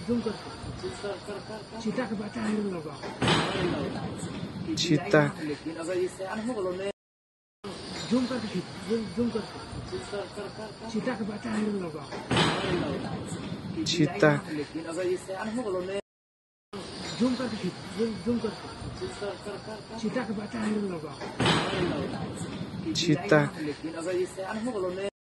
zoom करके चीता के बच्चा है लोग चीता जूम करके जूम करके चीता के बच्चा है लोग चीता जूम करके चीता के बच्चा है लोग चीता